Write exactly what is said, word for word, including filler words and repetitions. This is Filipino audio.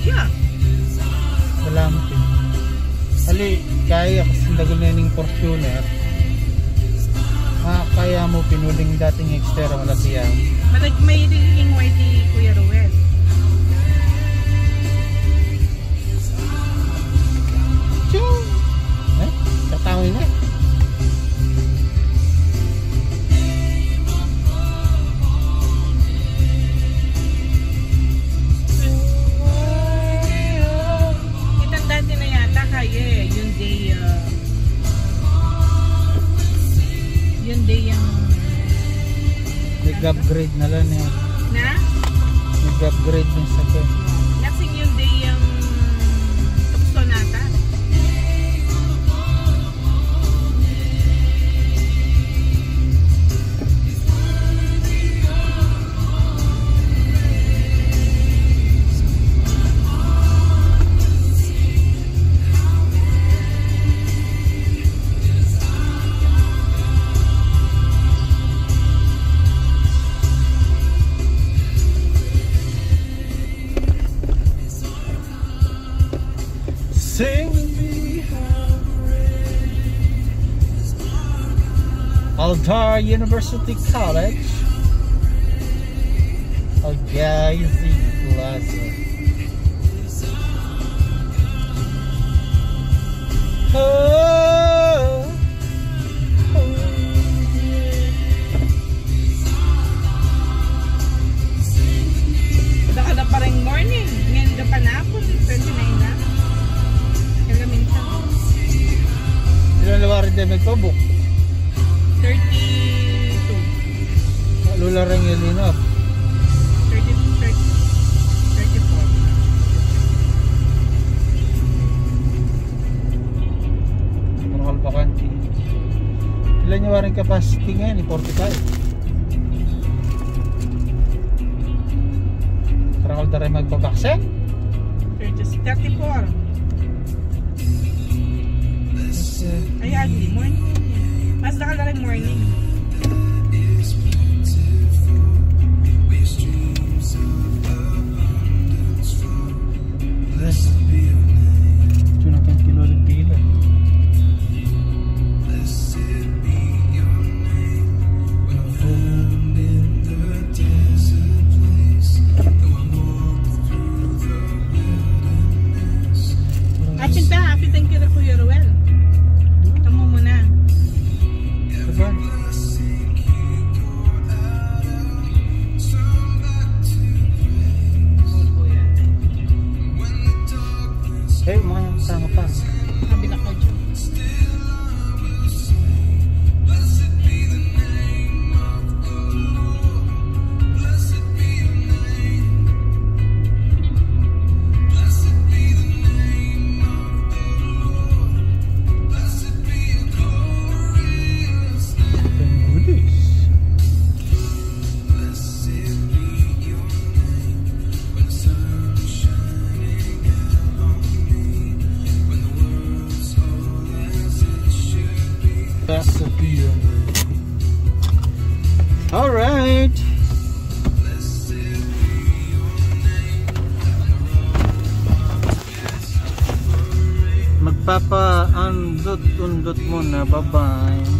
Yeah. Salamat. Ali, kaya kasi nagulining Fortuner. Ah, kaya mo pinuling dating extra wala siya. Malag may ring white ni Kuya Ruel. Ching! Eh, katawin na. Kaya yun day uh, yun day yung nag-upgrade na lang eh. Na? Nag-upgrade din sa akin. Naksing yun day yung tukso nata. Sing me how Aldar University College, Algazi Plaza. Oh, oh, yeah. Saka na pa rin morning. Ngayon ka pa na po. twenty-nine na. Ilan lawarin din magpabuk? thirty-two. Lula rin yung linap. thirty-two, thirty, thirty-four. Puro kalpakanti. Ilan yung waring capacity ngayon? forty-five. Para kung tayo magpabaksin? thirty-four. Ay, ugly. Morning. Mas nakalaring morning. Cuna kan kilo rin pila. Atin pa, happy thank you na Kuya Ruel. Eh, mga sama pa. Kabila ko dyan. Alright. Magpapa-undot-undot muna. Bye-bye.